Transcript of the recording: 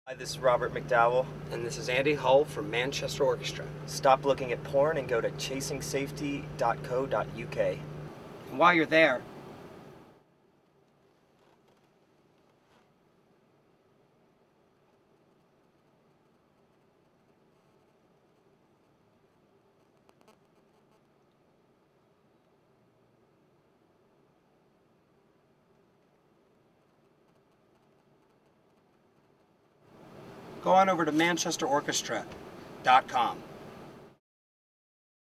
Hi, this is Robert McDowell. And this is Andy Hull from Manchester Orchestra. Stop looking at porn and go to chasingsafety.co.uk. And while you're there, go on over to manchesterorchestra.com.